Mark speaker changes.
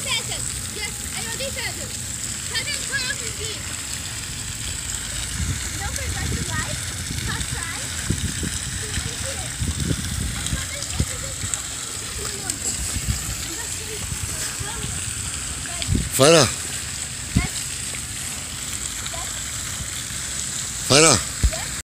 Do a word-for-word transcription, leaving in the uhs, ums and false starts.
Speaker 1: فاتت. يس ايوه دي فاتت. هذا الكرة في الجيب. Don't forget to like, subscribe, and share.
Speaker 2: فرح